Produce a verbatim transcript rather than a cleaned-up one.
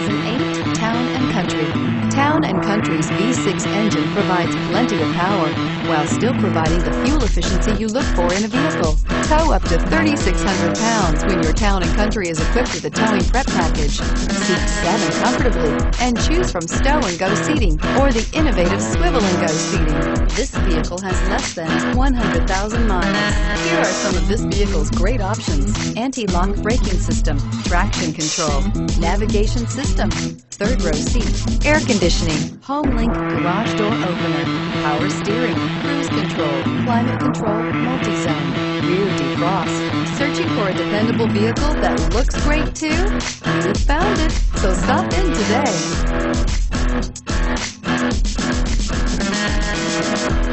thousand eight Town and Country. Town and Country's V six engine provides plenty of power while still providing the fuel efficiency you look for in a vehicle. Tow up to thirty-six hundred pounds when your Town and Country is equipped with a towing prep package. Seat seven comfortably and choose from stow and go seating or the innovative swivel and go seating. This vehicle has less than one hundred thousand miles. Here are some of this vehicle's great options: anti-lock braking system, traction control, navigation system, third row seat, air conditioning, HomeLink garage door opener, power steering, cruise control, climate control, multi-zone, rear defrost. Searching for a dependable vehicle that looks great too? You found it, so stop in today.